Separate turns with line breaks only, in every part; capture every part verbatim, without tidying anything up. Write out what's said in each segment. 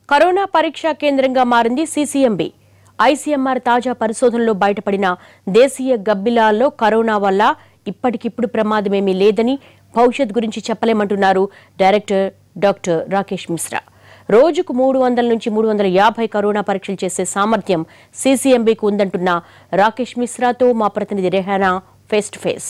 Corona పరీక్షా కేంద్రంగా మారింది సీసీఎంబీ. ఐసీఎంఆర్ తాజా పరిశోధనలో బయటపడిన దేశీయ గబ్బిలాల్లో కరోనా వల్ల ఇప్పటికిప్పుడు ప్రమాదమేమీ లేదని, భవిష్యత్ గురించి చెప్పలేమంటున్నారు డైరెక్టర్ డాక్టర్ రాకేష్ మిశ్రా. రోజుకు మూడు వందల నుంచి మూడు వందల యాభై కరోనా పరీక్షలు చేసే సామర్థ్యం సీసీఎంబీకి ఉందంటున్న రాకేష్ మిశ్రాతో మా ప్రతినిధి రెహానా ఫేస్ టు ఫేస్.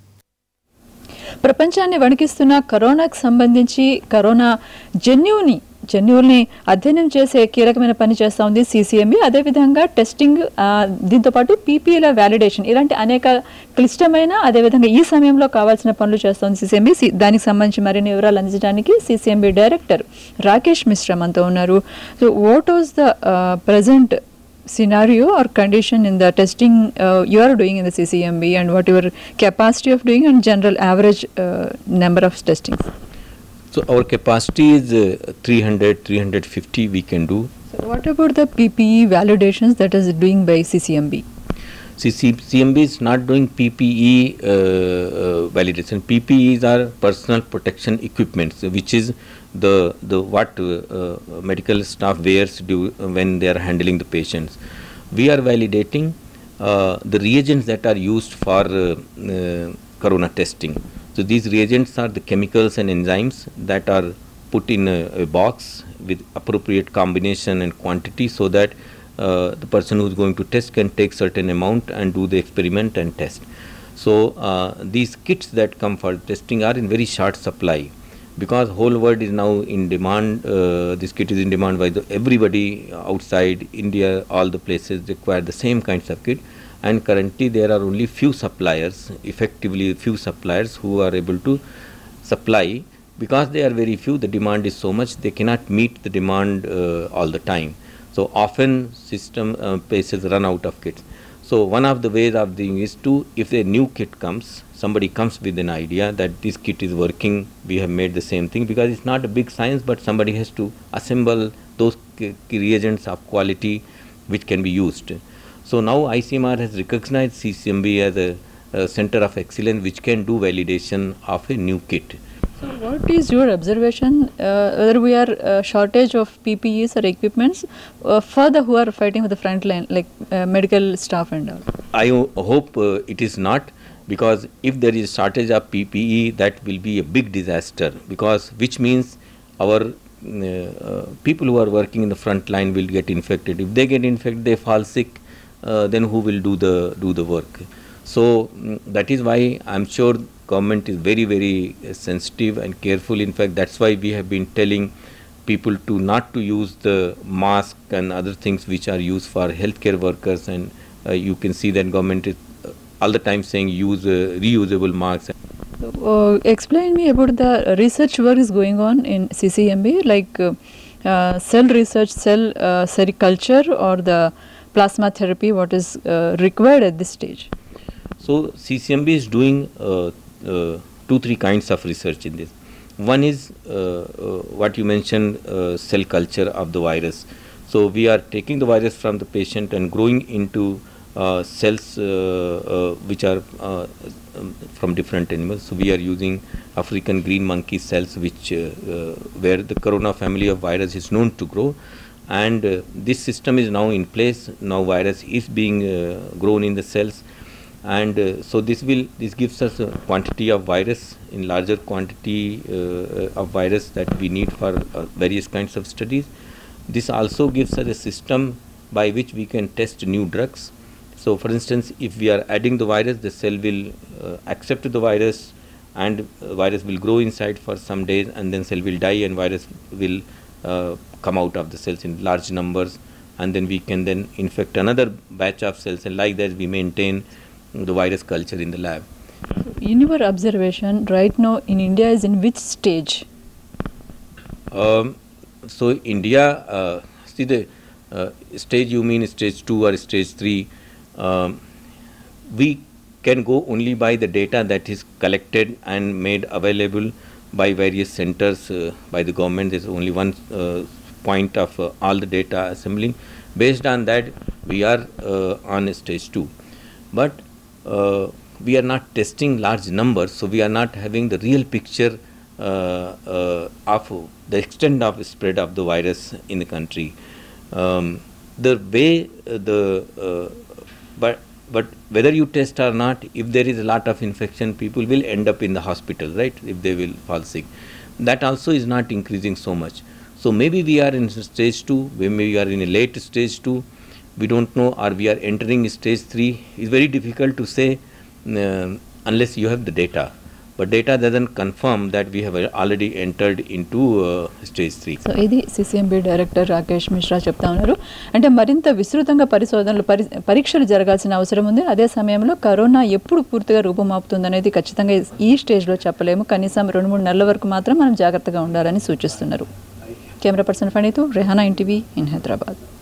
ప్రపంచాన్ని వణికిస్తున్న కరోనాకు సంబంధించి కరోనా జన్యువుని జన్యువుల్ని అధ్యయనం చేసే కీలకమైన పని చేస్తూ ఉంది సీసీఎంబీ. అదేవిధంగా టెస్టింగ్, దీంతోపాటు పీపీఈల వ్యాలిడేషన్, ఇలాంటి అనేక క్లిష్టమైన అదేవిధంగా ఈ సమయంలో కావాల్సిన పనులు చేస్తోంది సీసీఎంబీ. దానికి సంబంధించి మరిన్ని వివరాలు అందించడానికి సీసీఎంబీ డైరెక్టర్ రాకేష్ మిశ్రా మనతో ఉన్నారు. So what was the present scenario or condition in the testing uh, you are doing in the C C M B, and what your capacity of doing and general average uh, number of testing?
So our capacity is uh, three hundred, three hundred fifty we can do.
So what about the P P E validations that is doing by C C M B?
See, C C M B is not doing P P E uh, uh, validation. P P Es are personal protection equipments, which is the the what uh, uh, medical staff wears do when they are handling the patients. We are validating uh, the reagents that are used for uh, uh, corona testing. So these reagents are the chemicals and enzymes that are put in a, a box with appropriate combination and quantity, so that uh, the person who is going to test can take certain amount and do the experiment and test. So uh, these kits that come for testing are in very short supply, because whole world is now in demand. Uh, this kit is in demand by the everybody outside India. All the places require the same kinds of kit, and currently there are only few suppliers, effectively few suppliers who are able to supply. Because they are very few, the demand is so much, they cannot meet the demand uh, all the time. So often system uh, places run out of kits. So one of the ways of doing is to, if a new kit comes, somebody comes with an idea that this kit is working, we have made the same thing, because it's not a big science, but somebody has to assemble those reagents of quality which can be used. So now I C M R has recognized C C M B as a, a center of excellence which can do validation of a new kit.
So what is your observation, uh, whether we are uh, shortage of P P Es or equipments uh, for the who are fighting with the front line, like uh, medical staff and all?
I hope uh, it is not, because if there is shortage of P P E, that will be a big disaster, because which means our uh, uh, people who are working in the front line will get infected. If they get infected, they fall sick, uh, then who will do the do the work? So um, that is why I am sure government is very very uh, sensitive and careful. In fact, that's why we have been telling people to not to use the mask and other things which are used for healthcare workers, and uh, you can see that government is uh, all the time saying use uh, reusable masks.
Uh, explain me about the research work is going on in C C M B, like uh, uh, cell research, cell uh, sericulture, or the plasma therapy. What is uh, required at this stage?
So C C M B is doing uh, uh, two three kinds of research in this. One is uh, uh, what you mentioned, uh, cell culture of the virus. So we are taking the virus from the patient and growing into uh, cells uh, uh, which are uh, um, from different animals. So we are using African green monkey cells, which uh, uh, where the corona family of virus is known to grow, and uh, this system is now in place. Now virus is being uh, grown in the cells, and uh, so this will this gives us a quantity of virus in larger quantity uh, of virus that we need for uh, various kinds of studies. This also gives us a system by which we can test new drugs. So for instance, if we are adding the virus, the cell will uh, accept the virus, and uh, virus will grow inside for some days, and then cell will die, and virus will uh, come out of the cells in large numbers, and then we can then infect another batch of cells, and like that we maintain the virus culture in the lab.
In your observation, right now in India is in which stage?
Um, so India, uh, see the uh, stage you mean stage two or stage three. Um, we can go only by the data that is collected and made available by various centers uh, by the government. There is only one uh, point of uh, all the data assembling. Based on that, we are uh, on stage two. But uh, we are not testing large numbers, so we are not having the real picture uh, uh, of the extent of spread of the virus in the country. Um, the way uh, the uh, but but whether you test or not, if there is a lot of infection, people will end up in the hospital, right? If they will fall sick, that also is not increasing so much. So maybe we are in stage two, maybe we are in a late stage two, we don't know, or we are entering stage three. It's very difficult to say uh, unless you have the data. But data doesn't confirm that we have already entered into uh, stage three.
So ఇది CCMB director Rakesh Mishra చెప్తా ఉన్నారు. అంటే మరింత విస్తృతంగా పరిశోధనలు పరి పరీక్షలు జరగాల్సిన అవసరం ఉంది. అదే సమయంలో కరోనా ఎప్పుడు పూర్తిగా రూపుమాపుతుంది అనేది ఖచ్చితంగా ఈ స్టేజ్లో చెప్పలేము. కనీసం రెండు మూడు నెలల వరకు మాత్రం మనం జాగ్రత్తగా ఉండాలని సూచిస్తున్నారు. కెమెరా పర్సన్ ఫణితో రెహానా ఎన్టీవీ ఇన్ హైదరాబాద్.